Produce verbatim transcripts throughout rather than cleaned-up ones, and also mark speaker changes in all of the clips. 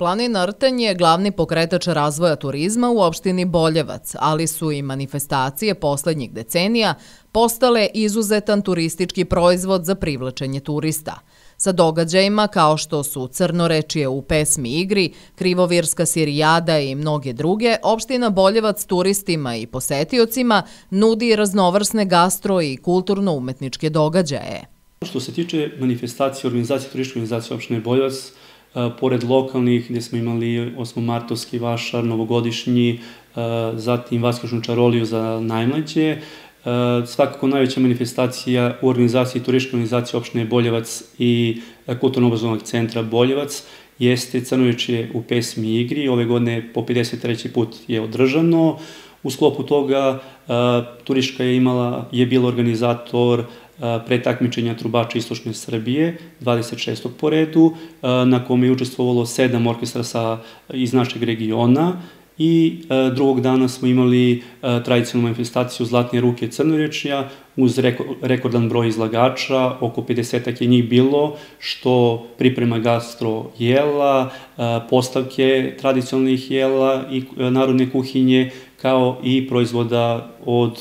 Speaker 1: Planina Rtanj je glavni pokretač razvoja turizma u opštini Boljevac, ali su i manifestacije poslednjih decenija postale izuzetan turistički proizvod za privlačenje turista. Sa događajima kao što su Crnorečije u pesmi igri, Krivovirska sirijada i mnoge druge, opština Boljevac turistima i posetiocima nudi raznovrsne gastro i kulturno-umetničke događaje.
Speaker 2: Što se tiče manifestacije, organizacije, turističke organizacije opštine Boljevac, pored lokalnih gdje smo imali osmomartovski vašar, novogodišnji, zatim vaskršnju čaroliju za najmlađe, svakako najveća manifestacija u organizaciji turističke organizacije opštine Boljevac i kulturno-obrazovnog centra Boljevac jeste Crnorečije u pesmi igri. Ove godine po pedeset treći put je održano. U sklopu toga turistička je imala, je bila organizator pretakmičenja trubača Istočne Srbije, dvadeset šestog po redu, na kome je učestvovalo sedam orkestra iz našeg regiona i drugog dana smo imali tradicionalnu manifestaciju Zlatne ruke Crnorečija uz rekordan broj izlagača, oko pedesetak je njih bilo, što priprema gastro jela, postavke tradicionalnih jela i narodne kuhinje, kao i proizvoda od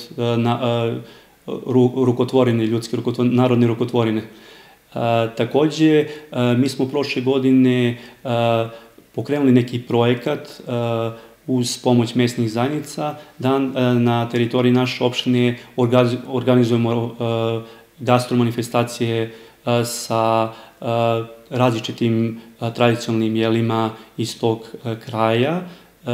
Speaker 2: rukotvorine, ljudske narodne rukotvorine. Takođe, mi smo prošle godine pokrenuli neki projekat uz pomoć mesnih zajednica, da na teritoriji naše opštine organizujemo gastromanifestacije sa različitim tradicionalnim jelima iz tog kraja.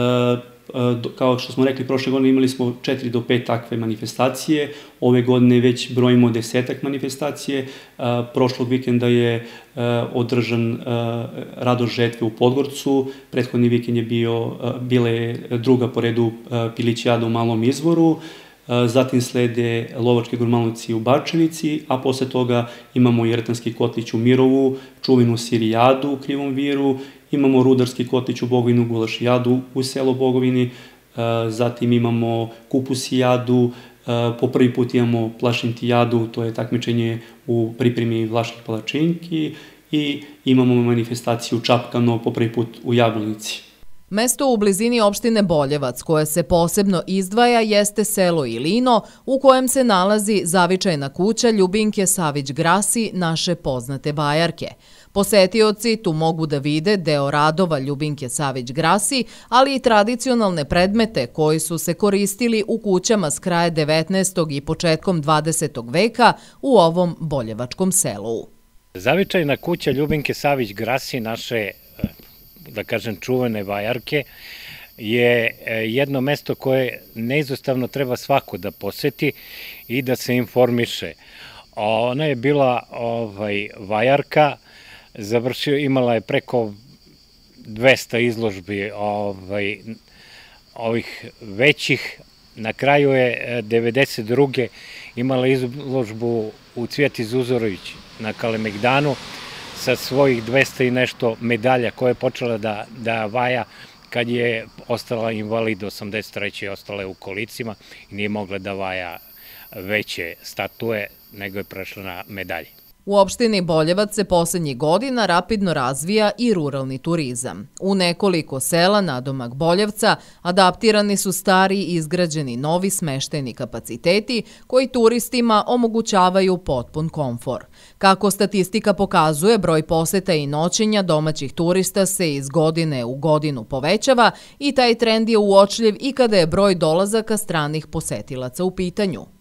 Speaker 2: Kao što smo rekli, prošle godine imali smo četiri do pet takve manifestacije, ove godine već brojimo desetak manifestacije. Prošlog vikenda je održan Radost žetve u Podgorcu, prethodni vikend je bio, bila je druga po redu Pilićijada u Malom Izvoru, zatim slede Lovačke gurmanovci u Bačevici, a posle toga imamo i Rtanjski kotlić u Mirovu, čuvenu sirijadu u Krivom Viru, imamo Rudarski kotlić u Bogovinu, Gulašijadu u selo Bogovini, zatim imamo Kupusijadu, po prvi put imamo Plašintijadu, to je takmičenje u pripremi vlaških palačinki, i imamo manifestaciju Čapkano po prvi put u Jablanici.
Speaker 1: Mesto u blizini opštine Boljevac koje se posebno izdvaja jeste selo Ilino, u kojem se nalazi zavičajna kuća Ljubinke Savić Grasi, naše poznate vajarke. Posetioci tu mogu da vide deo radova Ljubinke Savić Grasi, ali i tradicionalne predmete koji su se koristili u kućama s kraja devetnaestog i početkom dvadesetog veka u ovom boljevačkom selu.
Speaker 3: Zavičajna kuća Ljubinke Savić Grasi, naše, da kažem, čuvene vajarke, je jedno mesto koje neizostavno treba svako da poseti i da se informiše. Ona je bila vajarka, završio, imala je preko dvesta izložbi ovih većih. Na kraju je devedeset druge imala izložbu u Cvjeti Zuzorović na Kalemegdanu sa svojih dvesta i nešto medalja koje je počela da vaja kad je ostala invalid osamdeset treće i ostala je u kolicima i nije mogla da vaja veće statue, nego je prešla na medalje.
Speaker 1: U opštini Boljevac se poslednjih godina rapidno razvija i ruralni turizam. U nekoliko sela nadomak Boljevca adaptirani su stari i izgrađeni novi smeštajni kapaciteti koji turistima omogućavaju potpun komfor. Kako statistika pokazuje, broj poseta i noćenja domaćih turista se iz godine u godinu povećava i taj trend je uočljiv i kada je broj dolazaka stranih posetilaca u pitanju.